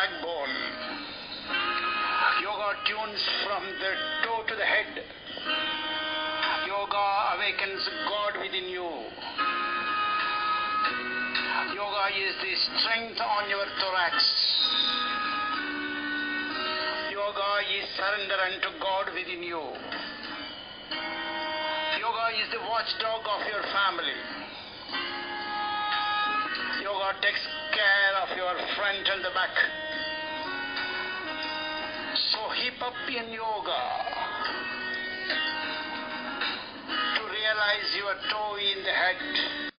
backbone. Yoga tunes from the toe to the head. Yoga awakens God within you. Yoga is the strength on your thorax. Yoga is surrender unto God within you. Yoga is the watchdog of your family. Yoga takes care of your front and the back. So hip up in yoga to realize your toe in the head.